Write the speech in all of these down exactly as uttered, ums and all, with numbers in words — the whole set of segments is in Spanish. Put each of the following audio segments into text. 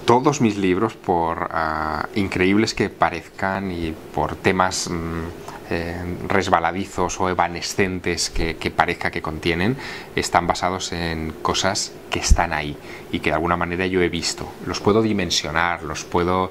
todos mis libros, por uh, increíbles que parezcan y por temas mm, eh, resbaladizos o evanescentes que, que parezca que contienen, están basados en cosas que están ahí y que de alguna manera yo he visto. Los puedo dimensionar, los puedo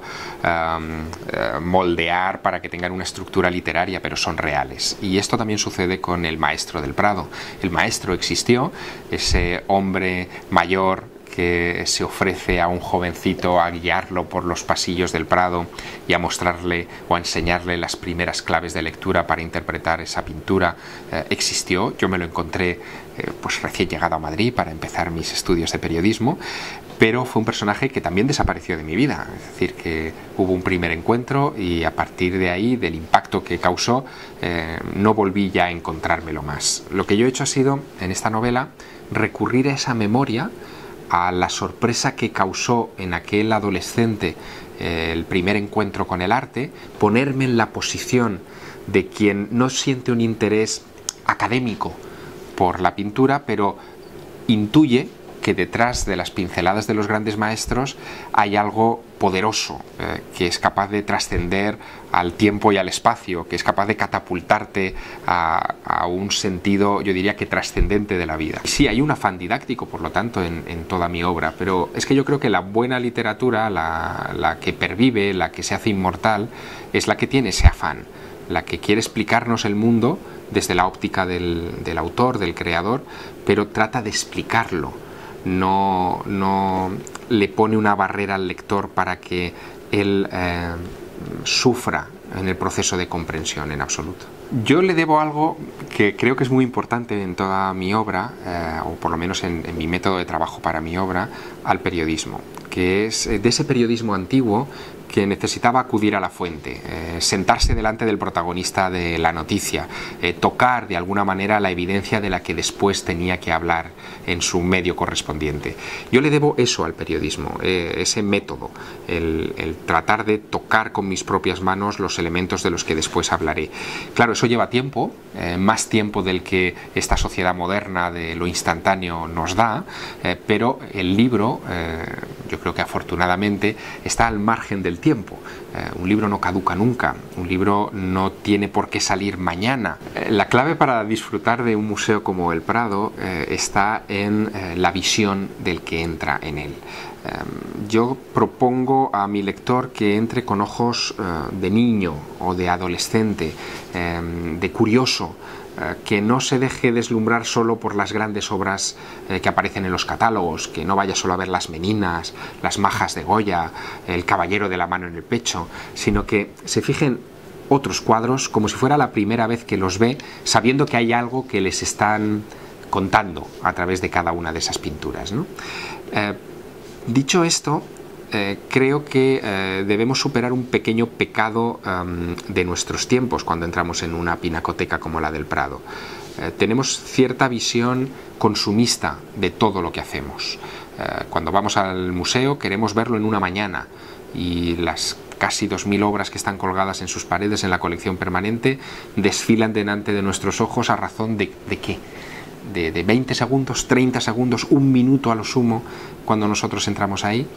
um, moldear para que tengan una estructura literaria, pero son reales. Y esto también sucede con El Maestro del Prado. El maestro existió, ese hombre mayor que se ofrece a un jovencito a guiarlo por los pasillos del Prado y a mostrarle o a enseñarle las primeras claves de lectura para interpretar esa pintura, eh, existió. Yo me lo encontré eh, pues recién llegado a Madrid para empezar mis estudios de periodismo, pero fue un personaje que también desapareció de mi vida. Es decir, que hubo un primer encuentro y a partir de ahí, del impacto que causó, eh, no volví ya a encontrármelo más. Lo que yo he hecho ha sido, en esta novela, recurrir a esa memoria, a la sorpresa que causó en aquel adolescente eh, el primer encuentro con el arte, ponerme en la posición de quien no siente un interés académico por la pintura, pero intuye que detrás de las pinceladas de los grandes maestros hay algo poderoso, eh, que es capaz de trascender al tiempo y al espacio, que es capaz de catapultarte a, a un sentido, yo diría que trascendente de la vida. Sí, hay un afán didáctico, por lo tanto, en, en toda mi obra, pero es que yo creo que la buena literatura, la, la que pervive, la que se hace inmortal, es la que tiene ese afán, la que quiere explicarnos el mundo desde la óptica del, del autor, del creador, pero trata de explicarlo. No, no le pone una barrera al lector para que él eh, sufra en el proceso de comprensión en absoluto. Yo le debo algo que creo que es muy importante en toda mi obra, eh, o por lo menos en, en mi método de trabajo para mi obra, al periodismo, que es de ese periodismo antiguo que necesitaba acudir a la fuente, eh, sentarse delante del protagonista de la noticia, eh, tocar de alguna manera la evidencia de la que después tenía que hablar en su medio correspondiente. Yo le debo eso al periodismo, eh, ese método, el, el tratar de tocar con mis propias manos los elementos de los que después hablaré. Claro, eso lleva tiempo, eh, más tiempo del que esta sociedad moderna de lo instantáneo nos da, eh, pero el libro, eh, yo creo que afortunadamente, está al margen del tiempo. Eh, un libro no caduca nunca, un libro no tiene por qué salir mañana. Eh, la clave para disfrutar de un museo como el Prado eh, está en eh, la visión del que entra en él. Eh, yo propongo a mi lector que entre con ojos eh, de niño o de adolescente, eh, de curioso, que no se deje deslumbrar solo por las grandes obras eh, que aparecen en los catálogos, que no vaya solo a ver las Meninas, las Majas de Goya, el Caballero de la mano en el pecho, sino que se fijen otros cuadros como si fuera la primera vez que los ve, sabiendo que hay algo que les están contando a través de cada una de esas pinturas, ¿no? Eh, dicho esto, Eh, creo que eh, debemos superar un pequeño pecado um, de nuestros tiempos cuando entramos en una pinacoteca como la del Prado. Eh, tenemos cierta visión consumista de todo lo que hacemos. Eh, cuando vamos al museo queremos verlo en una mañana y las casi dos mil obras que están colgadas en sus paredes en la colección permanente desfilan delante de nuestros ojos a razón de, ¿de qué? De, de veinte segundos, treinta segundos, un minuto a lo sumo cuando nosotros entramos ahí.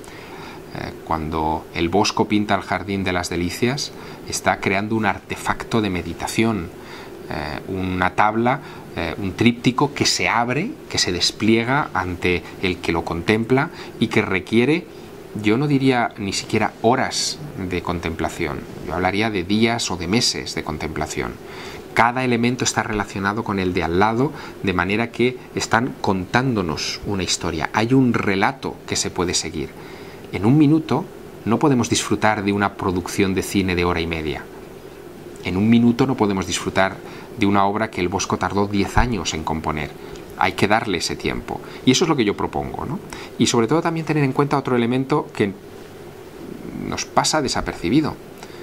Cuando el Bosco pinta el Jardín de las Delicias, está creando un artefacto de meditación, eh, una tabla, eh, un tríptico que se abre, que se despliega ante el que lo contempla y que requiere, yo no diría ni siquiera horas de contemplación, yo hablaría de días o de meses de contemplación. Cada elemento está relacionado con el de al lado, de manera que están contándonos una historia. Hay un relato que se puede seguir. En un minuto no podemos disfrutar de una producción de cine de hora y media. En un minuto no podemos disfrutar de una obra que el Bosco tardó diez años en componer. Hay que darle ese tiempo. Y eso es lo que yo propongo, ¿no? Y sobre todo también tener en cuenta otro elemento que nos pasa desapercibido.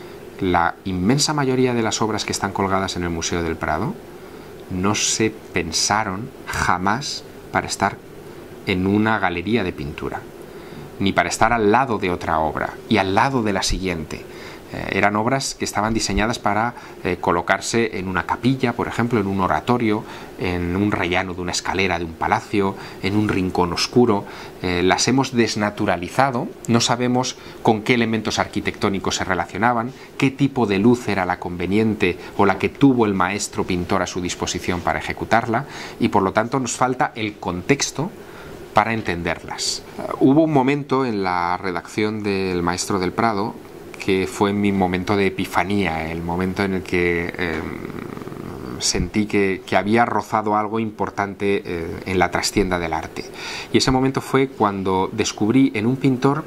La inmensa mayoría de las obras que están colgadas en el Museo del Prado no se pensaron jamás para estar en una galería de pintura, ni para estar al lado de otra obra y al lado de la siguiente. Eh, eran obras que estaban diseñadas para eh, colocarse en una capilla, por ejemplo, en un oratorio, en un rellano de una escalera de un palacio, en un rincón oscuro. Eh, las hemos desnaturalizado, no sabemos con qué elementos arquitectónicos se relacionaban, qué tipo de luz era la conveniente o la que tuvo el maestro pintor a su disposición para ejecutarla, y por lo tanto nos falta el contexto para entenderlas. Uh, hubo un momento en la redacción del Maestro del Prado que fue mi momento de epifanía, el momento en el que eh, sentí que, que había rozado algo importante eh, en la trastienda del arte. Y ese momento fue cuando descubrí en un pintor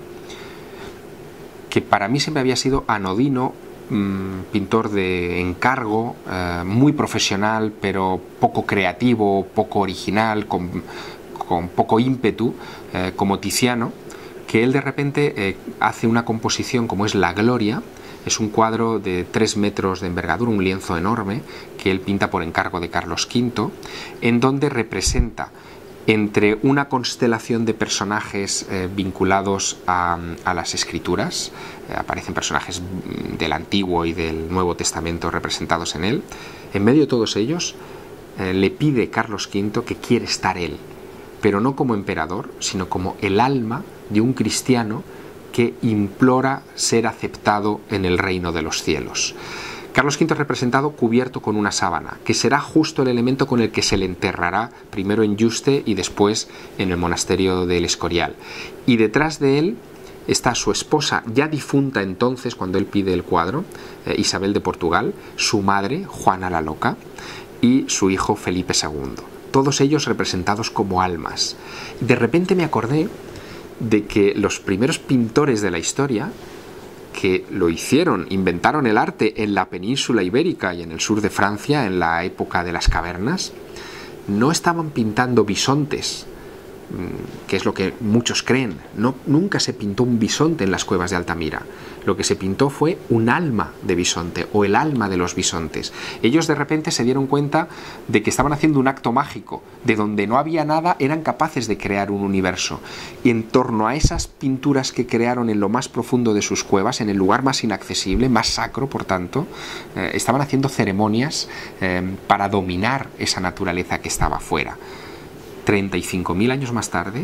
que para mí siempre había sido anodino, mmm, pintor de encargo, eh, muy profesional, pero poco creativo, poco original, con, con poco ímpetu, eh, como Tiziano, que él de repente eh, hace una composición como es La Gloria. Es un cuadro de tres metros de envergadura, un lienzo enorme, que él pinta por encargo de Carlos quinto, en donde representa entre una constelación de personajes eh, vinculados a, a las escrituras, eh, aparecen personajes del Antiguo y del Nuevo Testamento representados en él, en medio de todos ellos eh, le pide Carlos quinto que quiere estar él, pero no como emperador, sino como el alma de un cristiano que implora ser aceptado en el reino de los cielos. Carlos quinto es representado cubierto con una sábana, que será justo el elemento con el que se le enterrará primero en Yuste y después en el monasterio del Escorial. Y detrás de él está su esposa, ya difunta entonces cuando él pide el cuadro, eh, Isabel de Portugal, su madre, Juana la Loca, y su hijo Felipe segundo. Todos ellos representados como almas. De repente me acordé de que los primeros pintores de la historia que lo hicieron, inventaron el arte en la península ibérica y en el sur de Francia, en la época de las cavernas, no estaban pintando bisontes, que es lo que muchos creen. No, nunca se pintó un bisonte en las cuevas de Altamira. Lo que se pintó fue un alma de bisonte, o el alma de los bisontes. Ellos de repente se dieron cuenta de que estaban haciendo un acto mágico, de donde no había nada, eran capaces de crear un universo. Y en torno a esas pinturas que crearon en lo más profundo de sus cuevas, en el lugar más inaccesible, más sacro, por tanto, eh, estaban haciendo ceremonias eh, para dominar esa naturaleza que estaba afuera. treinta y cinco mil años más tarde,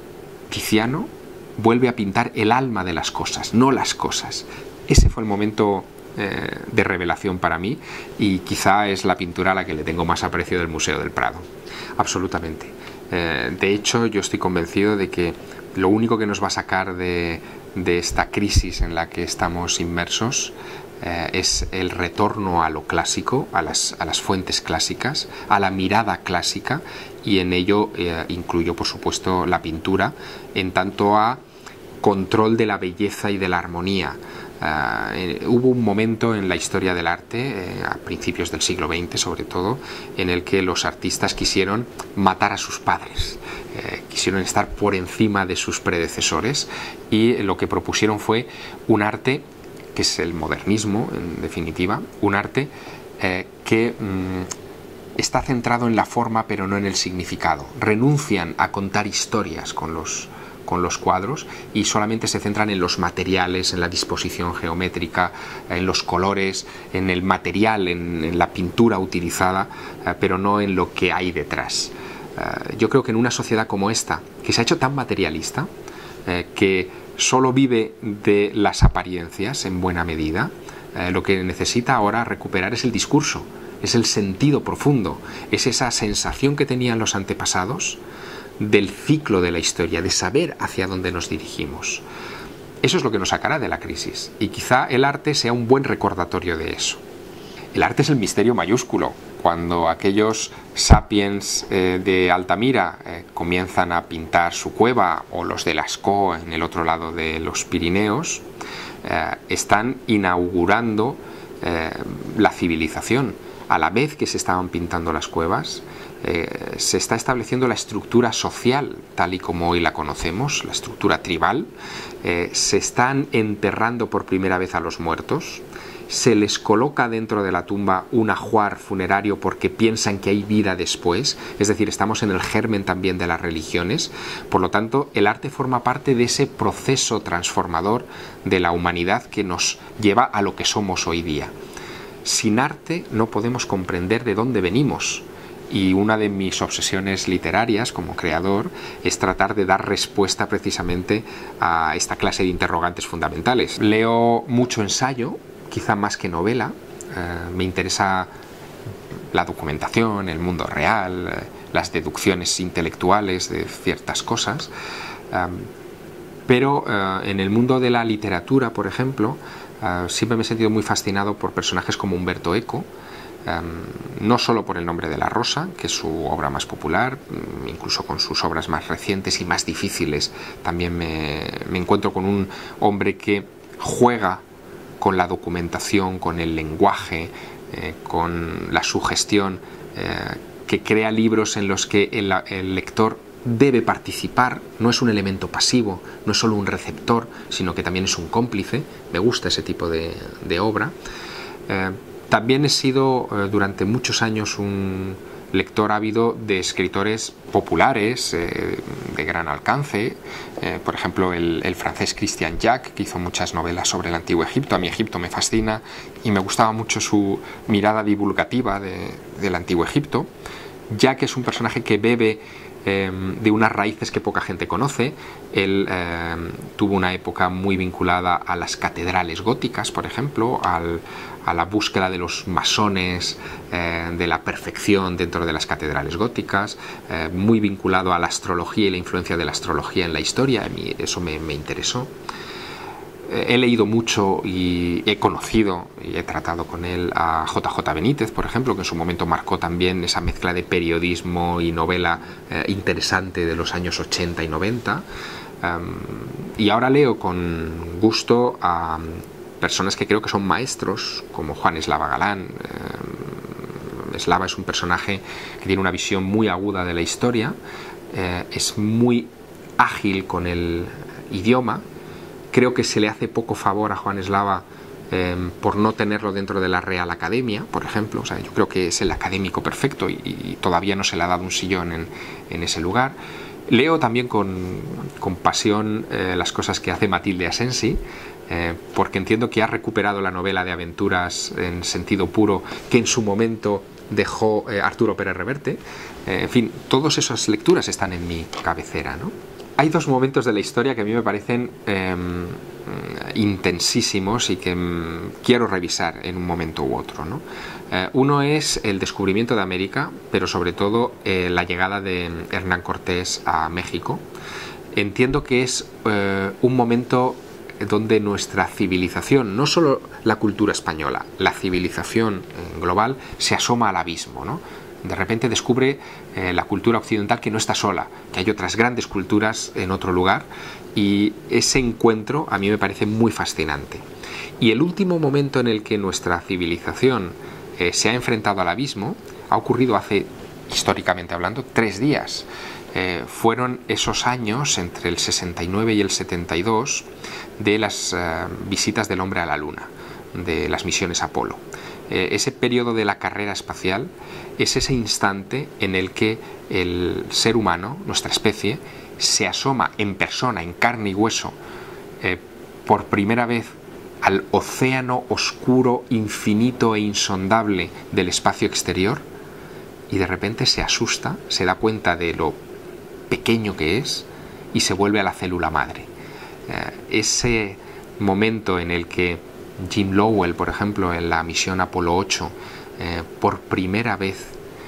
Tiziano vuelve a pintar el alma de las cosas, no las cosas. Ese fue el momento eh, de revelación para mí, y quizá es la pintura a la que le tengo más aprecio del Museo del Prado. Absolutamente. Eh, de hecho, yo estoy convencido de que lo único que nos va a sacar de, de esta crisis en la que estamos inmersos eh, es el retorno a lo clásico, a las, a las fuentes clásicas, a la mirada clásica, y en ello eh, incluyo, por supuesto, la pintura, en tanto a control de la belleza y de la armonía. Uh, eh, hubo un momento en la historia del arte, eh, a principios del siglo veinte sobre todo, en el que los artistas quisieron matar a sus padres, eh, quisieron estar por encima de sus predecesores, y lo que propusieron fue un arte, que es el modernismo en definitiva, un arte eh, que mmm, está centrado en la forma pero no en el significado. Renuncian a contar historias con los con los cuadros y solamente se centran en los materiales, en la disposición geométrica, en los colores, en el material, en, en la pintura utilizada, eh, pero no en lo que hay detrás. Eh, yo creo que en una sociedad como esta, que se ha hecho tan materialista, eh, que solo vive de las apariencias en buena medida, eh, lo que necesita ahora recuperar es el discurso, es el sentido profundo, es esa sensación que tenían los antepasados del ciclo de la historia, de saber hacia dónde nos dirigimos. Eso es lo que nos sacará de la crisis, y quizá el arte sea un buen recordatorio de eso. El arte es el misterio mayúsculo. Cuando aquellos sapiens eh, de Altamira eh, comienzan a pintar su cueva, o los de Lascaux en el otro lado de los Pirineos, eh, están inaugurando eh, la civilización. A la vez que se estaban pintando las cuevas, Eh, se está estableciendo la estructura social tal y como hoy la conocemos, la estructura tribal. Eh, se están enterrando por primera vez a los muertos, se les coloca dentro de la tumba un ajuar funerario porque piensan que hay vida después, es decir, estamos en el germen también de las religiones. Por lo tanto, el arte forma parte de ese proceso transformador de la humanidad que nos lleva a lo que somos hoy día. Sin arte no podemos comprender de dónde venimos. Y una de mis obsesiones literarias como creador es tratar de dar respuesta precisamente a esta clase de interrogantes fundamentales. Leo mucho ensayo, quizá más que novela. Eh, me interesa la documentación, el mundo real, eh, las deducciones intelectuales de ciertas cosas. Eh, pero eh, en el mundo de la literatura, por ejemplo, eh, siempre me he sentido muy fascinado por personajes como Umberto Eco. Um, no solo por El nombre de la rosa, que es su obra más popular, incluso con sus obras más recientes y más difíciles, también me, me encuentro con un hombre que juega con la documentación, con el lenguaje, eh, con la sugestión, eh, que crea libros en los que el, el lector debe participar, no es un elemento pasivo, no es solo un receptor, sino que también es un cómplice. Me gusta ese tipo de, de obra. Eh, También he sido eh, durante muchos años un lector ávido de escritores populares eh, de gran alcance, eh, por ejemplo el, el francés Christian Jacques, que hizo muchas novelas sobre el Antiguo Egipto. A mí Egipto me fascina y me gustaba mucho su mirada divulgativa de, del Antiguo Egipto. Jacques es un personaje que bebe eh, de unas raíces que poca gente conoce. Él eh, tuvo una época muy vinculada a las catedrales góticas, por ejemplo, al, a la búsqueda de los masones, eh, de la perfección dentro de las catedrales góticas, eh, muy vinculado a la astrología y la influencia de la astrología en la historia. A mí eso me, me interesó. He leído mucho y he conocido y he tratado con él a J J Benítez, por ejemplo, que en su momento marcó también esa mezcla de periodismo y novela eh, interesante de los años ochenta y noventa. Um, y ahora leo con gusto a personas que creo que son maestros, como Juan Eslava Galán. Eh, Eslava es un personaje que tiene una visión muy aguda de la historia, eh, es muy ágil con el idioma. Creo que se le hace poco favor a Juan Eslava eh, por no tenerlo dentro de la Real Academia, por ejemplo. O sea, yo creo que es el académico perfecto y, y todavía no se le ha dado un sillón en, en ese lugar. Leo también con, con pasión eh, las cosas que hace Matilde Asensi, eh, porque entiendo que ha recuperado la novela de aventuras en sentido puro que en su momento dejó eh, Arturo Pérez Reverte. Eh, en fin, todas esas lecturas están en mi cabecera, ¿no? Hay dos momentos de la historia que a mí me parecen eh, intensísimos y que mm, quiero revisar en un momento u otro, ¿no? Eh, uno es el descubrimiento de América, pero sobre todo eh, la llegada de Hernán Cortés a México. Entiendo que es eh, un momento donde nuestra civilización, no solo la cultura española, la civilización eh, global, se asoma al abismo, ¿no? De repente descubre eh, la cultura occidental que no está sola, que hay otras grandes culturas en otro lugar, y ese encuentro a mí me parece muy fascinante. Y el último momento en el que nuestra civilización eh, se ha enfrentado al abismo ha ocurrido hace, históricamente hablando, tres días. Eh, fueron esos años entre el sesenta y nueve y el setenta y dos de las eh, visitas del hombre a la luna, de las misiones Apolo. Eh, ese periodo de la carrera espacial es ese instante en el que el ser humano, nuestra especie, se asoma en persona, en carne y hueso, eh, por primera vez al océano oscuro, infinito e insondable del espacio exterior, y de repente se asusta, se da cuenta de lo pequeño que es y se vuelve a la célula madre. Eh, ese momento en el que Jim Lowell, por ejemplo, en la misión Apolo ocho, eh, por primera vez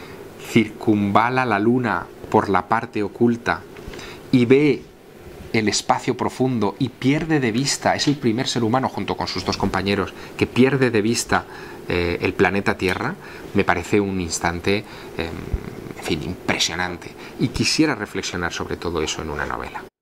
circunvala la luna por la parte oculta y ve el espacio profundo y pierde de vista, es el primer ser humano junto con sus dos compañeros que pierde de vista eh, el planeta Tierra, me parece un instante eh, en fin, impresionante, y quisiera reflexionar sobre todo eso en una novela.